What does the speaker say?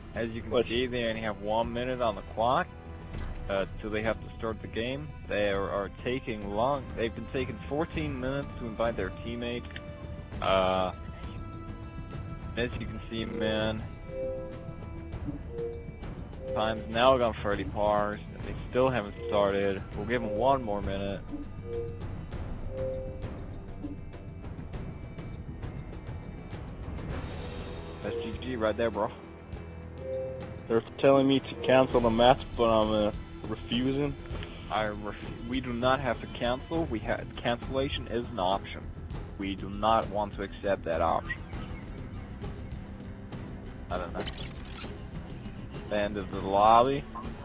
As you can see, they only have 1 minute on the clock till they have to start the game. They are taking long. They've been taking 14 minutes to invite their teammates. As you can see, man, time's now gone 30 pars, and they still haven't started. We'll give them 1 more minute. That's GG right there, bro. They're telling me to cancel the match, but I'm refusing. We do not have to cancel. Cancellation is an option. We do not want to accept that option. I don't know. End of the lobby.